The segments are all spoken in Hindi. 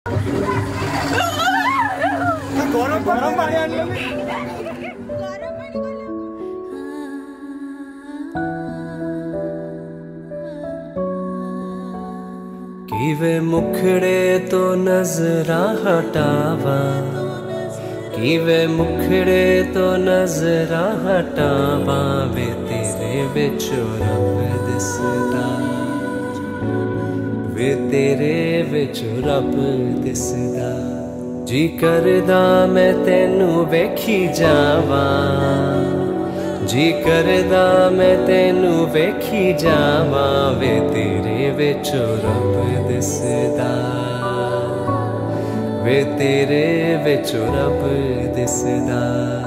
गरम गरम पानी आनी किवे मुखड़े तो नजरा हटावा, किवे मुखड़े तो नजरा हटावा, वे तेरे विचों रब दिसदा, वे तेरे विचों रब दिसदा। जी करदा मैं तेनू वेखी जावा, जी करदा मैं तेनू वेखी जावा, वे तेरे विचों रब दिसदा, वे तेरे विचों रब दिसदा।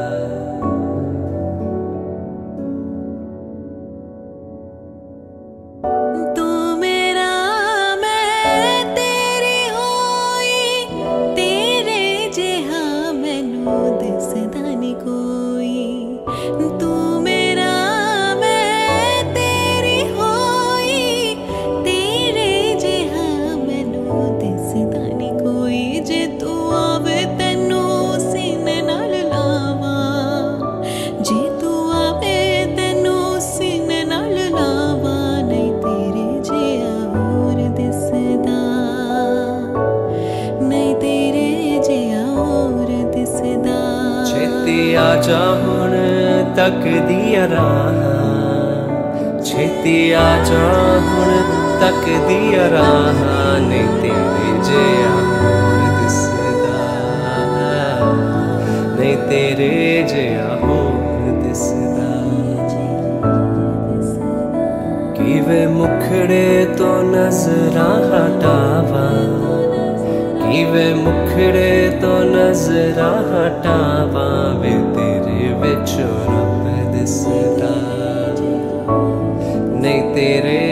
आजा हुण तकदी राह, छेती आजा हुण तकदी राह, नहीं तेरे जिहा होर दिसदा, नहीं तेरे जिहा होर दिसदा। किवे मुखड़े तो नजरा हटावा, किवे मुखड़े तो नजरा हटावा, वे तेरे विचों रब दिसदा, नहीं तेरे